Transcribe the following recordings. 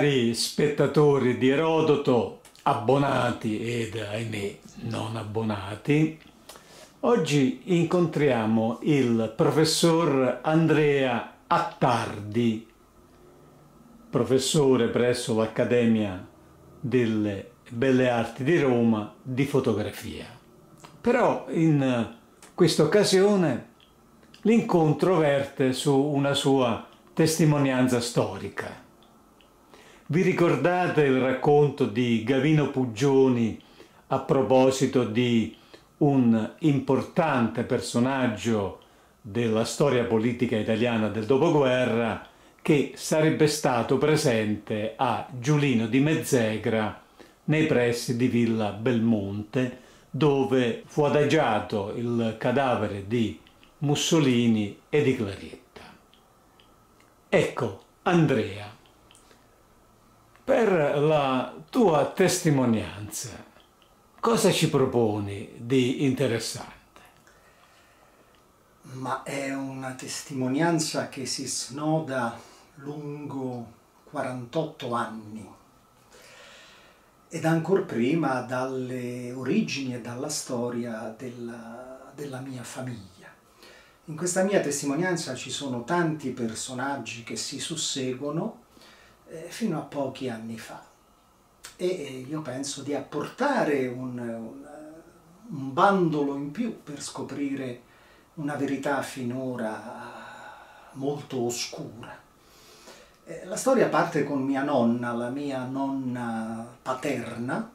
Cari spettatori di Erodoto, abbonati ed ahimè non abbonati, oggi incontriamo il professor Andrea Attardi, professore presso l'Accademia delle Belle Arti di Roma di fotografia. Però in questa occasione l'incontro verte su una sua testimonianza storica. Vi ricordate il racconto di Gavino Puggioni a proposito di un importante personaggio della storia politica italiana del dopoguerra che sarebbe stato presente a Giulino di Mezzegra nei pressi di Villa Belmonte, dove fu adagiato il cadavere di Mussolini e di Clarietta. Ecco, Andrea, per la tua testimonianza, cosa ci proponi di interessante? Ma è una testimonianza che si snoda lungo 48 anni ed ancor prima dalle origini e dalla storia della mia famiglia. In questa mia testimonianza ci sono tanti personaggi che si susseguono fino a pochi anni fa e io penso di apportare un bandolo in più per scoprire una verità finora molto oscura. La storia parte con mia nonna, la mia nonna paterna,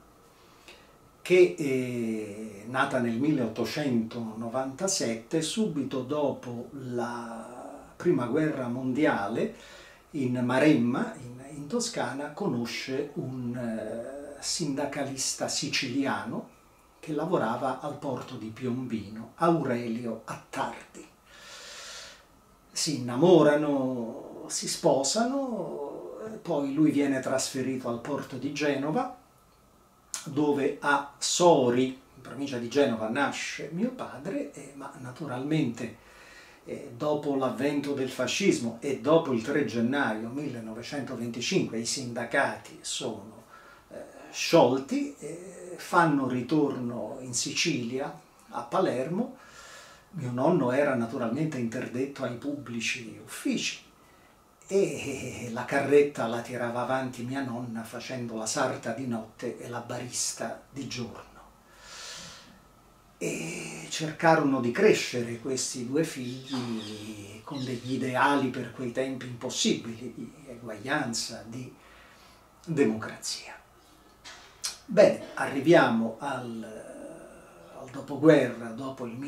che è nata nel 1897, subito dopo la Prima Guerra Mondiale, in Maremma, in Toscana, conosce un sindacalista siciliano che lavorava al porto di Piombino, Aurelio Attardi. Si innamorano, si sposano, poi lui viene trasferito al porto di Genova, dove a Sori, in provincia di Genova, nasce mio padre, ma naturalmente dopo l'avvento del fascismo e dopo il 3 gennaio 1925 i sindacati sono sciolti, fanno ritorno in Sicilia, a Palermo. Mio nonno era naturalmente interdetto ai pubblici uffici e la carretta la tirava avanti mia nonna facendo la sarta di notte e la barista di giorno. E cercarono di crescere questi due figli con degli ideali per quei tempi impossibili di eguaglianza, di democrazia. Bene, arriviamo al dopoguerra, dopo il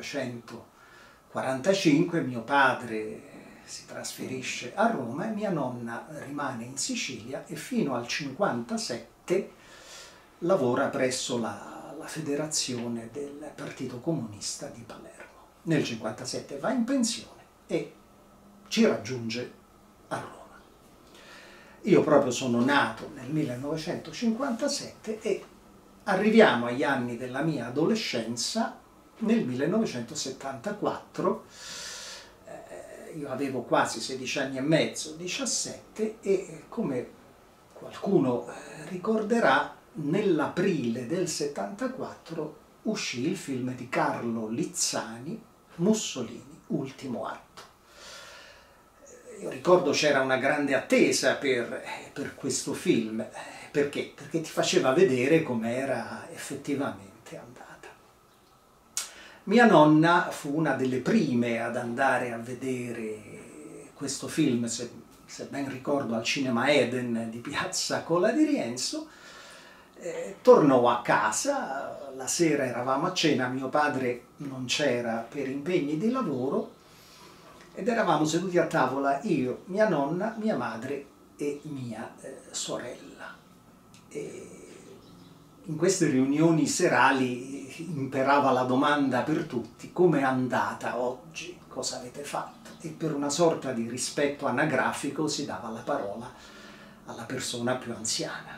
1945, mio padre si trasferisce a Roma e mia nonna rimane in Sicilia e fino al 1957 lavora presso la federazione del Partito Comunista di Palermo. Nel 1957 va in pensione e ci raggiunge a Roma. Io proprio sono nato nel 1957 e arriviamo agli anni della mia adolescenza nel 1974. Io avevo quasi 16 anni e mezzo, 17, e come qualcuno ricorderà, nell'aprile del 74 uscì il film di Carlo Lizzani, Mussolini, Ultimo atto. Io ricordo c'era una grande attesa per questo film. Perché? Perché ti faceva vedere com'era effettivamente andata. Mia nonna fu una delle prime ad andare a vedere questo film, se ben ricordo, al Cinema Eden di Piazza Cola di Rienzo. Tornò a casa, la sera eravamo a cena, mio padre non c'era per impegni di lavoro ed eravamo seduti a tavola io, mia nonna, mia madre e mia sorella. E in queste riunioni serali imperava la domanda per tutti: come è andata oggi? Cosa avete fatto? E per una sorta di rispetto anagrafico si dava la parola alla persona più anziana.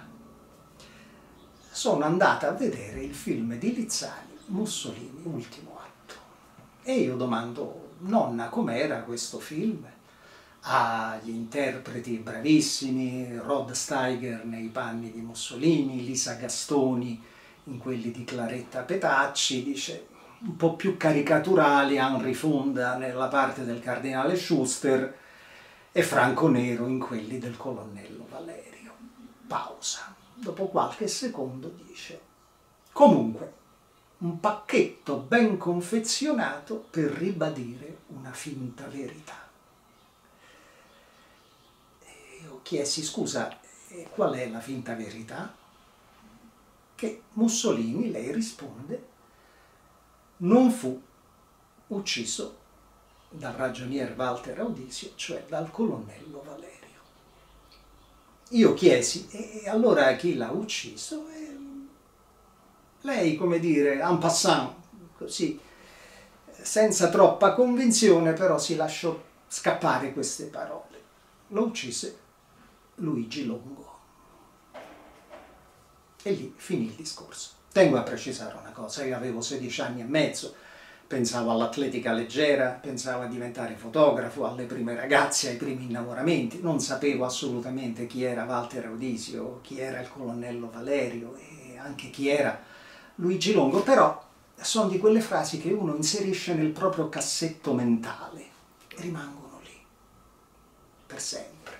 Sono andata a vedere il film di Lizzani, Mussolini, Ultimo atto. E io domando: nonna, com'era questo film? ha gli interpreti bravissimi, Rod Steiger nei panni di Mussolini, Lisa Gastoni in quelli di Claretta Petacci, dice un po' più caricaturali Henry Fonda nella parte del cardinale Schuster e Franco Nero in quelli del colonnello Valerio. Pausa. Dopo qualche secondo dice: comunque, un pacchetto ben confezionato per ribadire una finta verità. E io chiesi: scusa, qual è la finta verità? Che Mussolini, lei risponde, non fu ucciso dal ragionier Walter Audisio, cioè dal colonnello Valerio. Io chiesi: e allora chi l'ha ucciso? E lei, come dire, en passant, così, senza troppa convinzione, però si lasciò scappare queste parole. Lo uccise Luigi Longo. E lì finì il discorso. Tengo a precisare una cosa: io avevo 16 anni e mezzo, pensavo all'atletica leggera, pensavo a diventare fotografo, alle prime ragazze, ai primi innamoramenti, non sapevo assolutamente chi era Walter Audisio, chi era il colonnello Valerio e anche chi era Luigi Longo, però sono di quelle frasi che uno inserisce nel proprio cassetto mentale e rimangono lì per sempre.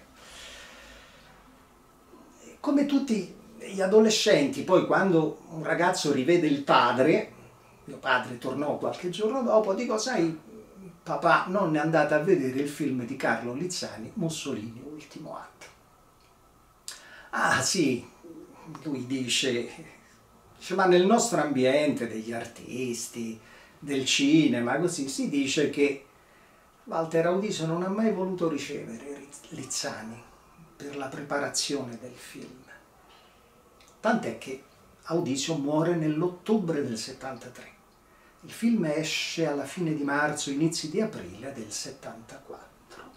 Come tutti gli adolescenti, poi quando un ragazzo rivede il padre, mio padre tornò qualche giorno dopo, dico: sai papà, non è andata a vedere il film di Carlo Lizzani, Mussolini, ultimo atto? Ah sì, lui dice, ma nel nostro ambiente degli artisti, del cinema, così, si dice che Walter Audisio non ha mai voluto ricevere Lizzani per la preparazione del film. Tant'è che Audisio muore nell'ottobre del 73. Il film esce alla fine di marzo, inizi di aprile del 74.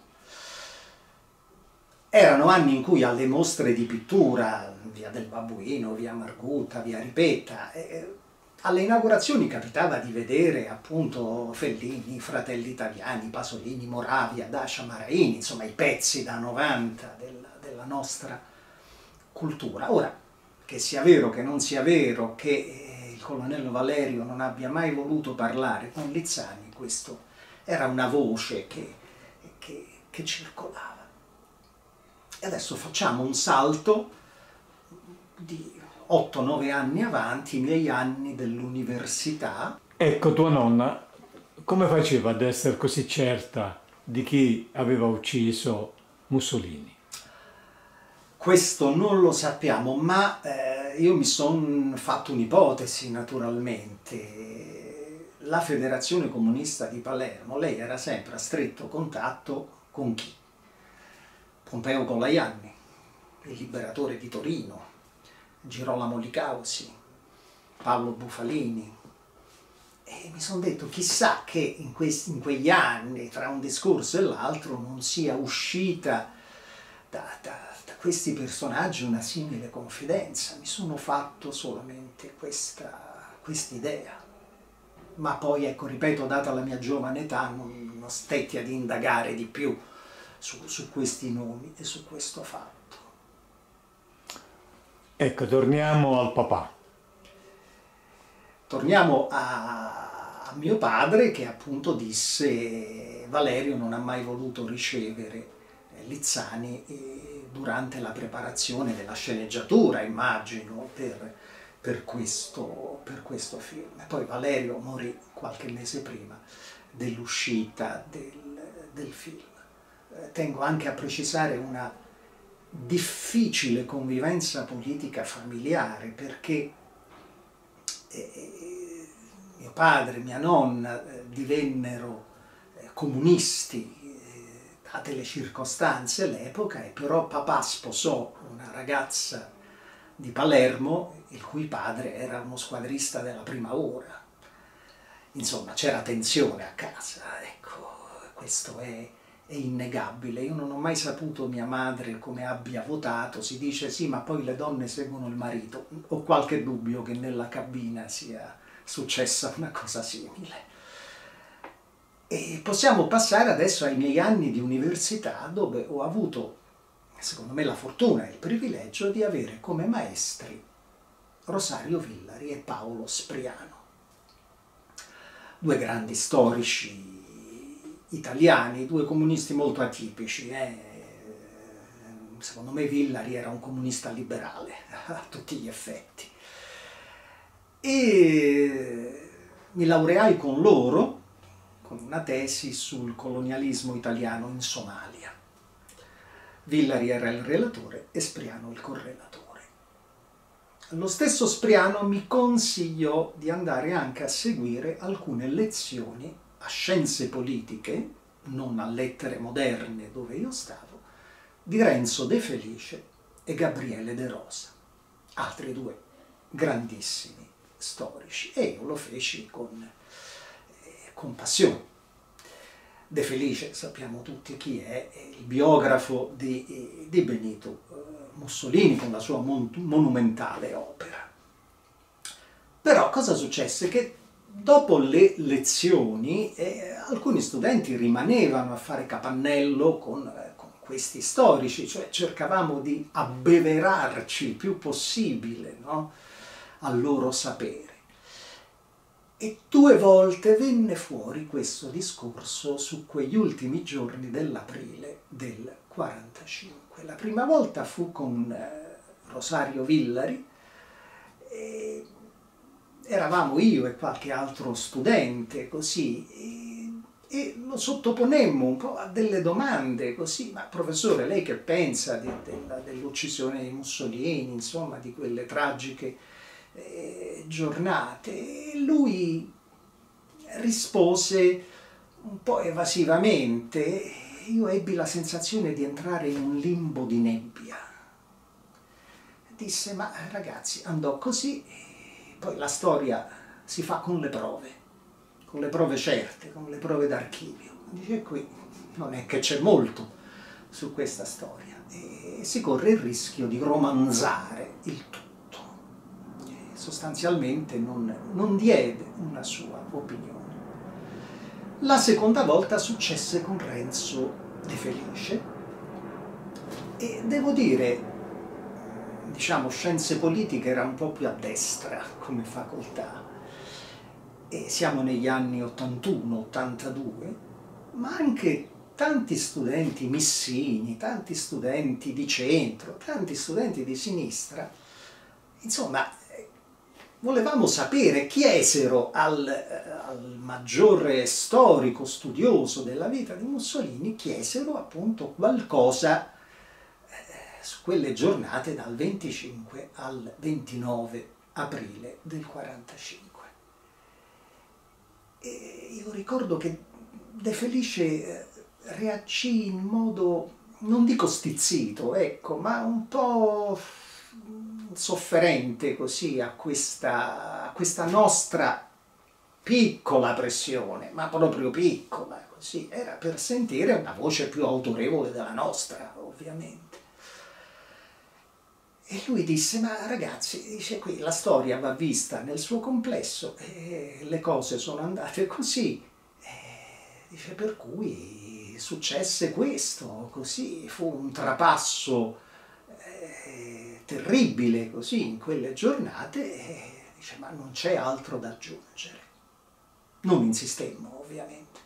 Erano anni in cui alle mostre di pittura, via del Babbuino, via Margutta, via Ripetta, alle inaugurazioni capitava di vedere appunto Fellini, Fratelli Italiani, Pasolini, Moravia, Dacia Maraini, insomma i pezzi da 90 della nostra cultura. Ora, che sia vero, che non sia vero, che il colonnello Valerio non abbia mai voluto parlare con Lizzani, questo era una voce che circolava. E adesso facciamo un salto di 8-9 anni avanti, i miei anni dell'università. Ecco, tua nonna come faceva ad essere così certa di chi aveva ucciso Mussolini? Questo non lo sappiamo, ma io mi sono fatto un'ipotesi naturalmente. La Federazione Comunista di Palermo, lei era sempre a stretto contatto con chi? Pompeo Colaianni, il liberatore di Torino, Girolamo Licausi, Paolo Bufalini. E mi sono detto, chissà che in quegli anni, tra un discorso e l'altro, non sia uscita da questi personaggi una simile confidenza. Mi sono fatto solamente quest'idea. Ma poi, ecco, ripeto, data la mia giovane età, non stetti ad indagare di più su questi nomi e su questo fatto. Ecco, torniamo al papà. Torniamo a mio padre, che appunto disse: Valerio non ha mai voluto ricevere Lizzani durante la preparazione della sceneggiatura, immagino, per questo film. E poi Valerio morì qualche mese prima dell'uscita del film. Tengo anche a precisare una difficile convivenza politica familiare, perché mio padre e mia nonna divennero comunisti date le circostanze, l'epoca, e però papà sposò una ragazza di Palermo il cui padre era uno squadrista della prima ora. Insomma, c'era tensione a casa, ecco, questo è innegabile. Io non ho mai saputo mia madre come abbia votato. Si dice sì, ma poi le donne seguono il marito. Ho qualche dubbio che nella cabina sia successa una cosa simile. E possiamo passare adesso ai miei anni di università, dove ho avuto, secondo me, la fortuna e il privilegio di avere come maestri Rosario Villari e Paolo Spriano, due grandi storici italiani, due comunisti molto atipici. Secondo me Villari era un comunista liberale a tutti gli effetti. E mi laureai con loro, con una tesi sul colonialismo italiano in Somalia. Villari era il relatore e Spriano il correlatore. Lo stesso Spriano mi consigliò di andare anche a seguire alcune lezioni a scienze politiche, non a lettere moderne dove io stavo, di Renzo De Felice e Gabriele De Rosa, altri due grandissimi storici, e io lo feci con passione. De Felice, sappiamo tutti chi è il biografo di Benito Mussolini con la sua monumentale opera. Però cosa successe? Che dopo le lezioni alcuni studenti rimanevano a fare capannello con questi storici, cioè cercavamo di abbeverarci il più possibile, no? Al loro sapere. E 2 volte venne fuori questo discorso su quegli ultimi giorni dell'aprile del 45. La prima volta fu con Rosario Villari, eravamo io e qualche altro studente così, e lo sottoponemmo un po' a delle domande così: ma professore, lei che pensa dell'uccisione di Mussolini, insomma di quelle tragiche giornate? E lui rispose un po' evasivamente. Io ebbi la sensazione di entrare in un limbo di nebbia. Disse: ma ragazzi, andò così, poi la storia si fa con le prove certe, con le prove d'archivio. Dice: qui non è che c'è molto su questa storia, e si corre il rischio di romanzare il tutto. Sostanzialmente non diede una sua opinione. La seconda volta successe con Renzo De Felice, e devo dire, diciamo, scienze politiche era un po' più a destra come facoltà, e siamo negli anni 81-82, ma anche tanti studenti missini, tanti studenti di centro, tanti studenti di sinistra, insomma, volevamo sapere, chiesero al maggiore storico studioso della vita di Mussolini, chiesero appunto qualcosa su quelle giornate dal 25 al 29 aprile del 45. E io ricordo che De Felice reagì in modo, non dico stizzito, ecco, ma un po' sofferente così a questa nostra piccola pressione, ma proprio piccola, così. Era per sentire una voce più autorevole della nostra, ovviamente. E lui disse: ma ragazzi, dice, qui la storia va vista nel suo complesso, e le cose sono andate così, dice, per cui successe questo, così, fu un trapasso terribile così in quelle giornate, e dice: ma non c'è altro da aggiungere. Non insistemmo, ovviamente.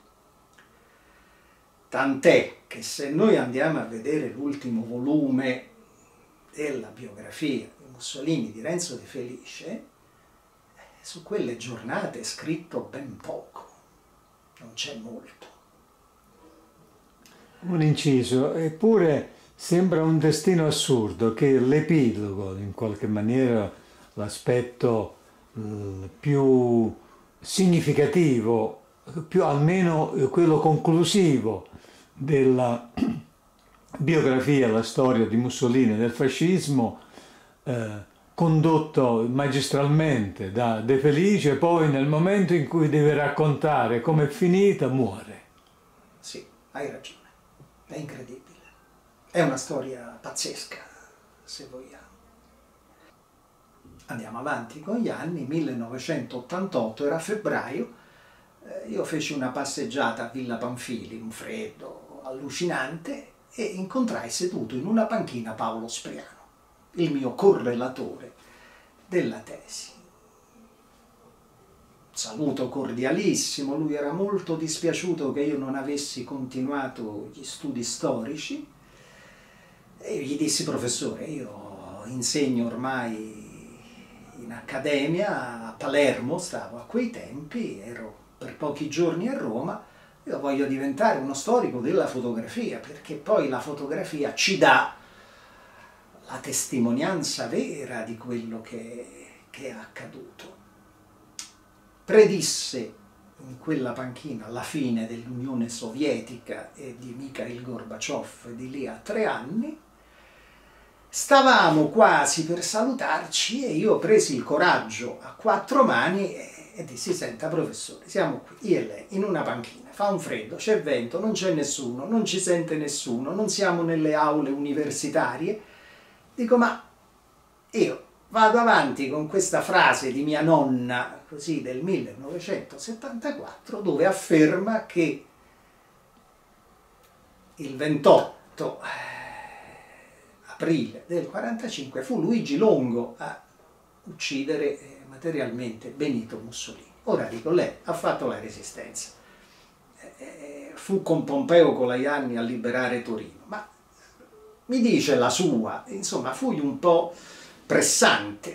Tant'è che se noi andiamo a vedere l'ultimo volume della biografia di Mussolini di Renzo De Felice, su quelle giornate è scritto ben poco, non c'è molto. Un inciso, eppure sembra un destino assurdo che l'epilogo, in qualche maniera l'aspetto più significativo, più almeno quello conclusivo della biografia, la storia di Mussolini e del fascismo, condotto magistralmente da De Felice, poi nel momento in cui deve raccontare com'è finita, muore. Sì, hai ragione, è incredibile. È una storia pazzesca, se vogliamo. Andiamo avanti con gli anni. 1988, era febbraio, io feci una passeggiata a Villa Pamphili, un freddo allucinante, e incontrai seduto in una panchina Paolo Spriano, il mio correlatore della tesi. Saluto cordialissimo, lui era molto dispiaciuto che io non avessi continuato gli studi storici, e io gli dissi: professore, io insegno ormai in accademia a Palermo, stavo a quei tempi, ero per pochi giorni a Roma, io voglio diventare uno storico della fotografia, perché poi la fotografia ci dà la testimonianza vera di quello che è accaduto. Predisse in quella panchina la fine dell'Unione Sovietica e di Mikhail Gorbaciov di lì a 3 anni. Stavamo quasi per salutarci e io presi il coraggio a 4 mani e dissi: senta professore, siamo qui, io e lei, in una panchina, fa un freddo, c'è vento, non c'è nessuno, non ci sente nessuno, non siamo nelle aule universitarie. Dico: ma io vado avanti con questa frase di mia nonna, così del 1974, dove afferma che il 28 aprile del 45 fu Luigi Longo a uccidere materialmente Benito Mussolini. Ora dico, lei ha fatto la resistenza, fu con Pompeo Colaianni a liberare Torino, ma mi dice la sua, insomma, fui un po' pressante.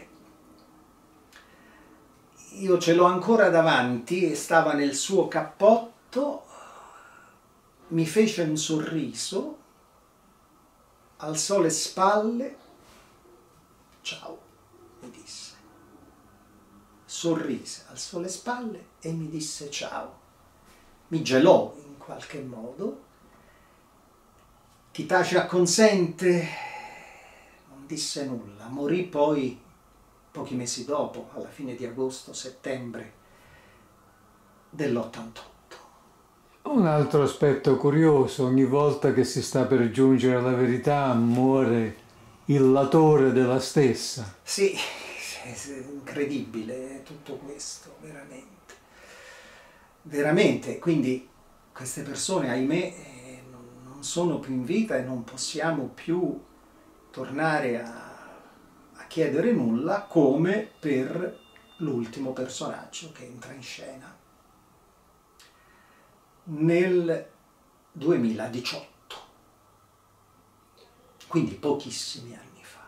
Io ce l'ho ancora davanti, stava nel suo cappotto, mi fece un sorriso, alzò le spalle, ciao, mi disse. Sorrise, alzò le spalle e mi disse ciao. Mi gelò in qualche modo. Chi tace acconsente, non disse nulla. Morì poi pochi mesi dopo, alla fine di agosto-settembre dell'88. Un altro aspetto curioso: ogni volta che si sta per giungere alla verità muore il latore della stessa. Sì, è incredibile tutto questo, veramente. Veramente, quindi queste persone, ahimè, non sono più in vita e non possiamo più tornare a chiedere nulla, come per l'ultimo personaggio che entra in scena nel 2018, quindi pochissimi anni fa.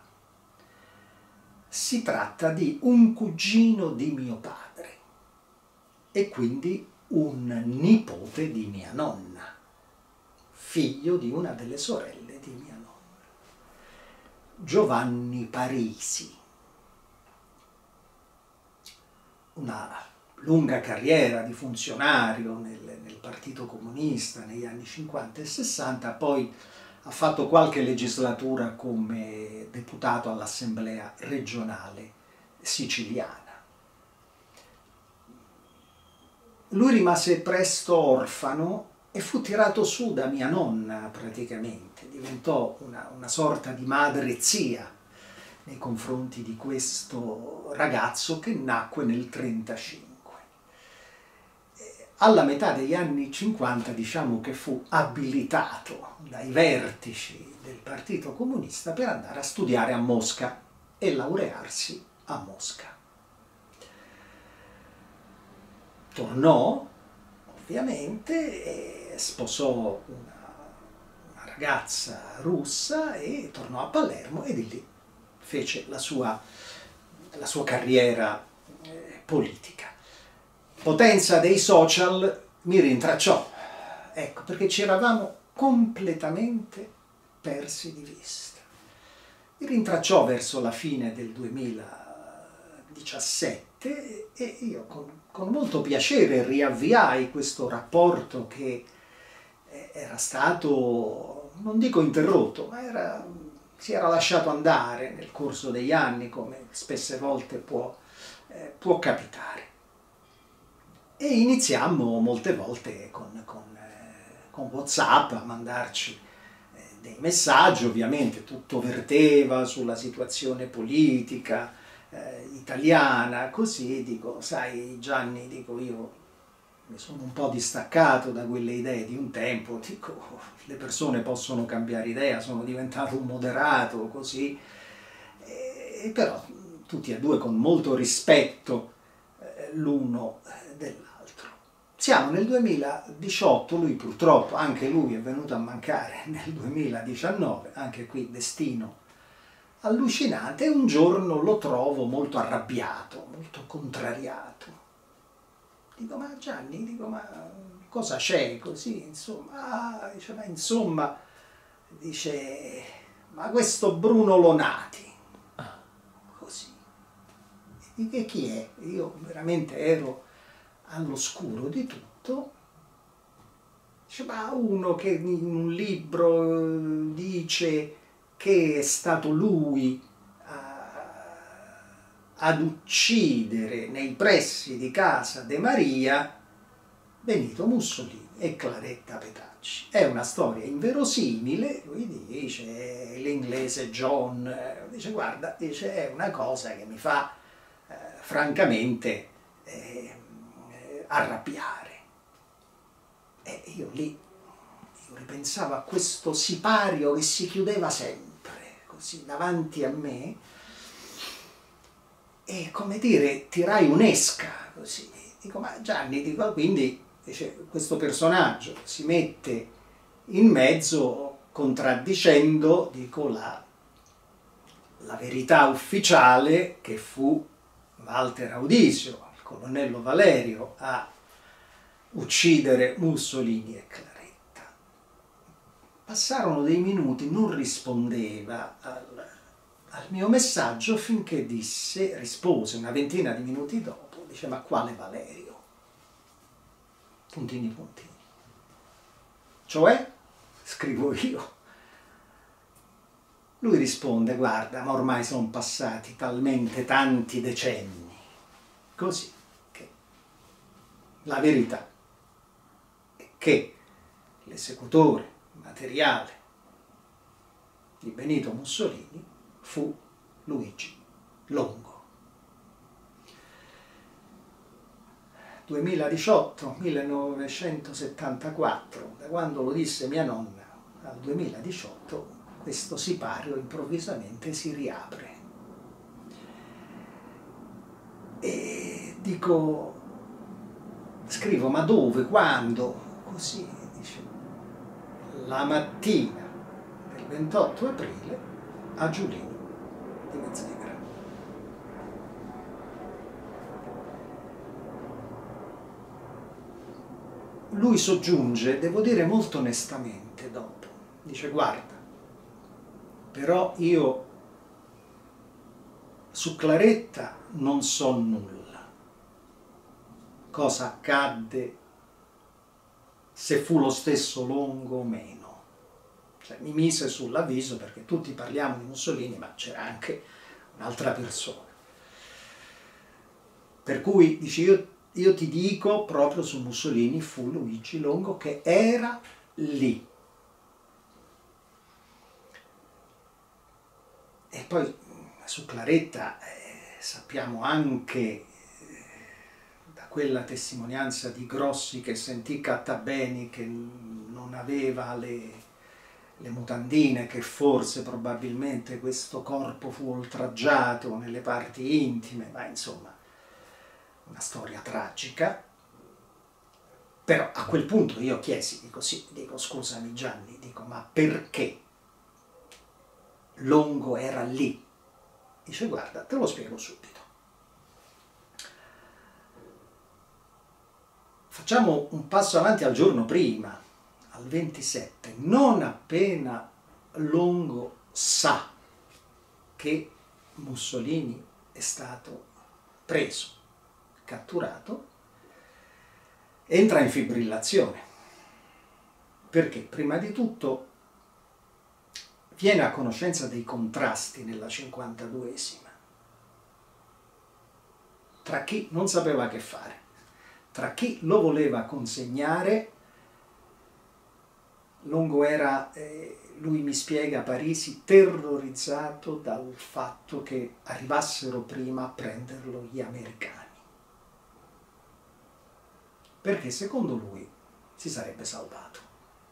Si tratta di un cugino di mio padre e quindi un nipote di mia nonna, figlio di una delle sorelle di mia nonna, Giovanni Parisi. Una lunga carriera di funzionario nel Partito Comunista negli anni 50 e 60, poi ha fatto qualche legislatura come deputato all'Assemblea regionale siciliana. Lui rimase presto orfano e fu tirato su da mia nonna praticamente, diventò una sorta di madre zia nei confronti di questo ragazzo che nacque nel 1935. Alla metà degli anni 50 diciamo che fu abilitato dai vertici del Partito Comunista per andare a studiare a Mosca e laurearsi a Mosca. Tornò ovviamente e sposò una ragazza russa e tornò a Palermo e di lì fece la sua carriera politica. Potenza dei social mi rintracciò, ecco, perché ci eravamo completamente persi di vista. Mi rintracciò verso la fine del 2017 e io con molto piacere riavviai questo rapporto che era stato, non dico interrotto, ma si era lasciato andare nel corso degli anni, come spesse volte può capitare. E iniziammo molte volte con WhatsApp a mandarci dei messaggi, ovviamente tutto verteva sulla situazione politica italiana, così dico, sai Gianni, dico io mi sono un po' distaccato da quelle idee di un tempo, dico, le persone possono cambiare idea, sono diventato un moderato, così, però tutti e due con molto rispetto l'uno dell'altro. Siamo nel 2018, lui purtroppo, anche lui è venuto a mancare nel 2019, anche qui destino allucinante, e un giorno lo trovo molto arrabbiato, molto contrariato. Dico, ma Gianni, dico, ma cosa c'è così? Insomma, dice, ma insomma, dice, ma questo Bruno Lonati, così. E chi è? Io veramente ero all'oscuro di tutto. Dice, ma uno che in un libro dice che è stato lui ad uccidere nei pressi di casa De Maria Benito Mussolini e Claretta Petacci. È una storia inverosimile, lui dice, l'inglese John, dice, guarda, dice, è una cosa che mi fa francamente arrabbiare. E io ripensavo a questo sipario che si chiudeva sempre, così, davanti a me, e come dire, tirai un'esca, così. Dico, ma Gianni, dico, quindi dice, questo personaggio si mette in mezzo contraddicendo, dico, la verità ufficiale che fu Walter Audisio, il colonnello Valerio, a uccidere Mussolini e Claretta. Passarono dei minuti, non rispondeva al mio messaggio finché rispose una ventina di minuti dopo, dice, ma quale Valerio? Puntini puntini. Cioè, scrivo io. Lui risponde, guarda, ma ormai sono passati talmente tanti decenni, così, che la verità è che l'esecutore materiale di Benito Mussolini fu Luigi Longo. 2018, 1974, da quando lo disse mia nonna al 2018, questo sipario improvvisamente si riapre. E dico, scrivo, ma dove, quando? Così, dice, la mattina del 28 aprile a Giulino di Mezzegra. Lui soggiunge, devo dire molto onestamente dopo, dice, guarda, però io su Claretta non so nulla. Cosa accadde, se fu lo stesso Longo o meno. Cioè, mi mise sull'avviso perché tutti parliamo di Mussolini, ma c'era anche un'altra persona. Per cui, dice, io ti dico, proprio su Mussolini fu Luigi Longo che era lì. E poi su Claretta sappiamo anche da quella testimonianza di Grossi che sentì Cattabeni che non aveva le mutandine, che forse probabilmente questo corpo fu oltraggiato nelle parti intime, ma insomma una storia tragica. Però a quel punto io chiesi, dico sì, dico scusami Gianni, dico ma perché Longo era lì? Dice guarda, te lo spiego subito. Facciamo un passo avanti al giorno prima, al 27, non appena Longo sa che Mussolini è stato preso, catturato, entra in fibrillazione. Perché? Prima di tutto viene a conoscenza dei contrasti nella 52esima, tra chi non sapeva che fare, tra chi lo voleva consegnare. Longo era, lui mi spiega a Parisi, terrorizzato dal fatto che arrivassero prima a prenderlo gli americani. perché secondo lui si sarebbe salvato.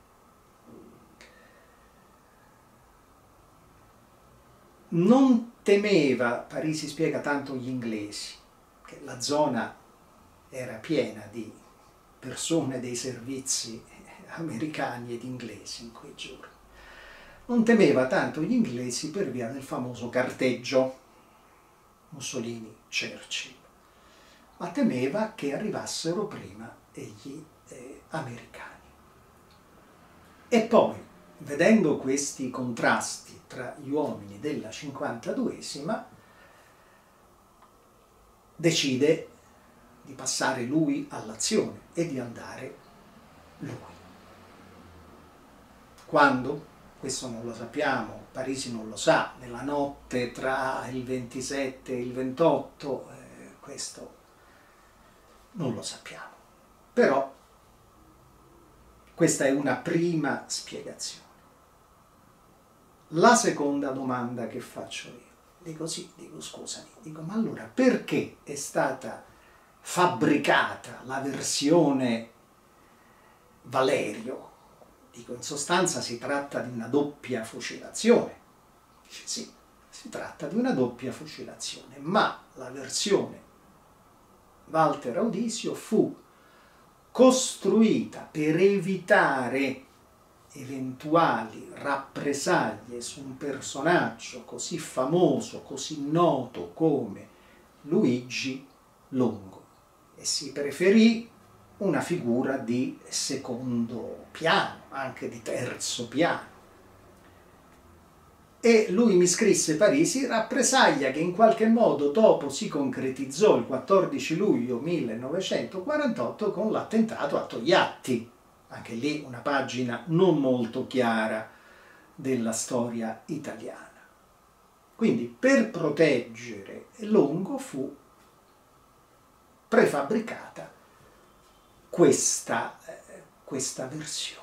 Non temeva, Parisi spiega, tanto gli inglesi, che la zona era piena di persone dei servizi americani ed inglesi in quei giorni. Non temeva tanto gli inglesi per via del famoso carteggio Mussolini-Churchill, ma temeva che arrivassero prima gli americani. E poi, vedendo questi contrasti tra gli uomini della 52esima, decide di passare lui all'azione e di andare lui. Quando? Questo non lo sappiamo, Parisi non lo sa, nella notte tra il 27 e il 28, questo non lo sappiamo. Però questa è una prima spiegazione. La seconda domanda che faccio io, dico scusami, ma allora perché è stata fabbricata la versione Valerio? Dico, in sostanza si tratta di una doppia fucilazione. Dice sì, si tratta di una doppia fucilazione, ma la versione Walter Audisio fu costruita per evitare eventuali rappresaglie su un personaggio così famoso, così noto come Luigi Longo, e si preferì una figura di secondo piano, anche di terzo piano. E lui mi scrisse, Parisi, rappresaglia che in qualche modo dopo si concretizzò il 14 luglio 1948 con l'attentato a Togliatti. Anche lì una pagina non molto chiara della storia italiana. Quindi per proteggere Longo fu prefabbricata questa versione.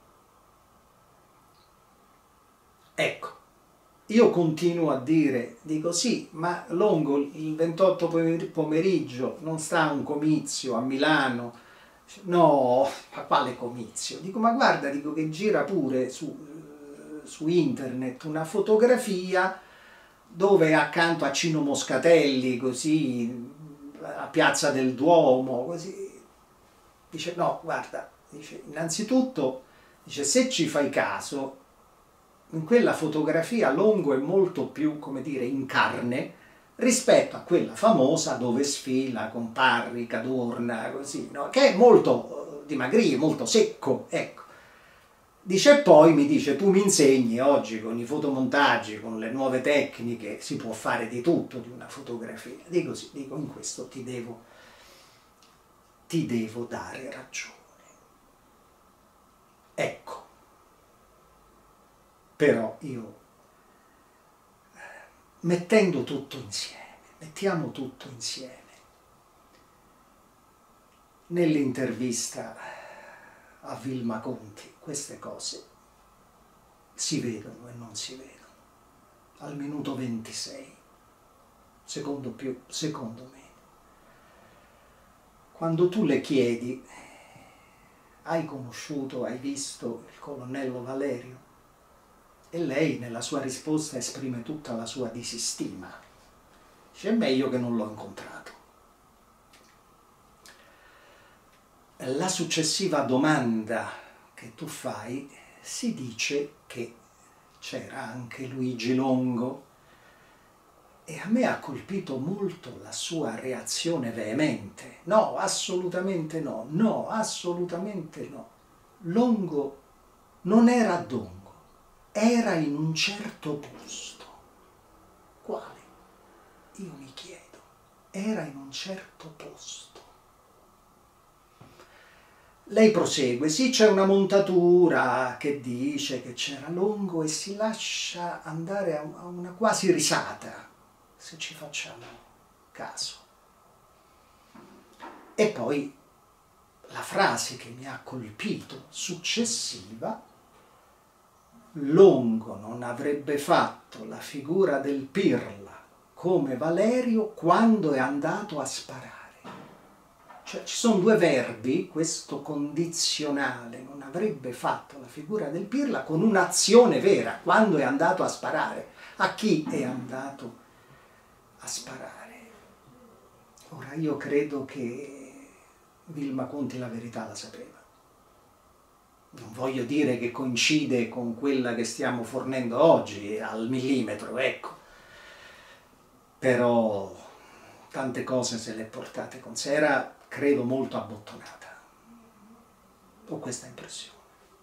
Ecco, io continuo a dire, dico sì, ma Longo il 28 pomeriggio non sta a un comizio a Milano. No, ma quale comizio? Dico, ma guarda, dico che gira pure su internet una fotografia dove accanto a Cino Moscatelli, così, a Piazza del Duomo, così. Dice, no, guarda, dice, innanzitutto, dice, se ci fai caso, in quella fotografia Longo è molto più, come dire, in carne rispetto a quella famosa dove sfila con Parri, Cadorna, così, no? Che è molto dimagrio, molto secco, ecco. Dice, poi mi dice, tu mi insegni oggi con i fotomontaggi, con le nuove tecniche, si può fare di tutto di una fotografia. Dico sì, dico, in questo ti devo dare ragione. Ecco, però io, mettendo tutto insieme, mettiamo tutto insieme, nell'intervista a Vilma Conti queste cose si vedono e non si vedono. Al minuto 26, secondo me. Quando tu le chiedi, hai conosciuto, hai visto il colonnello Valerio? E lei nella sua risposta esprime tutta la sua disistima. Dice, è meglio che non l'ho incontrato. La successiva domanda che tu fai, si dice che c'era anche Luigi Longo, e a me ha colpito molto la sua reazione veemente. No, assolutamente no, no, assolutamente no. Longo non era a Dongo, era in un certo posto. Quale? Io mi chiedo. Era in un certo posto. Lei prosegue, sì, c'è una montatura che dice che c'era Longo e si lascia andare a una quasi risata, se ci facciamo caso. E poi la frase che mi ha colpito, successiva, Longo non avrebbe fatto la figura del pirla come Valerio quando è andato a sparare. Cioè, ci sono due verbi, questo condizionale non avrebbe fatto la figura del pirla con un'azione vera, quando è andato a sparare. A chi è andato a sparare? Ora, io credo che Vilma Conti la verità la sapeva. Non voglio dire che coincide con quella che stiamo fornendo oggi, al millimetro, ecco. Però tante cose se le portate con sé. Era, credo, molto abbottonata. Ho questa impressione.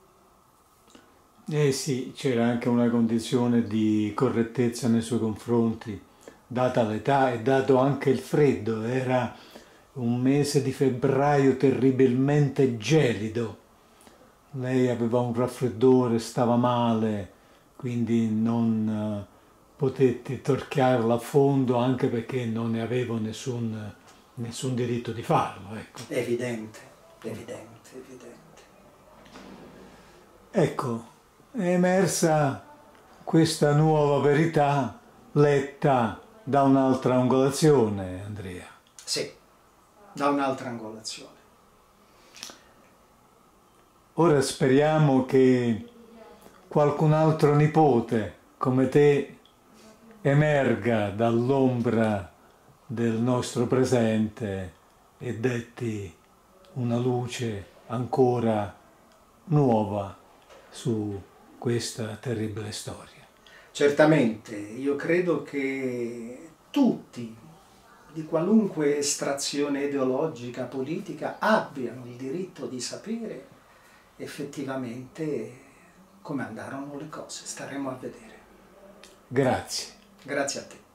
Eh sì, c'era anche una condizione di correttezza nei suoi confronti, data l'età e dato anche il freddo. Era un mese di febbraio terribilmente gelido. Lei aveva un raffreddore, stava male, quindi non potetti torchiarla a fondo, anche perché non ne avevo nessun diritto di farlo, ecco. Evidente, evidente, evidente. Ecco, è emersa questa nuova verità letta da un'altra angolazione, Andrea. Sì, da un'altra angolazione. Ora speriamo che qualcun altro nipote come te emerga dall'ombra del nostro presente e detti una luce ancora nuova su questa terribile storia. Certamente, io credo che tutti, di qualunque estrazione ideologica, politica, abbiano il diritto di sapere effettivamente come andarono le cose. Staremo a vedere. Grazie. Grazie a te.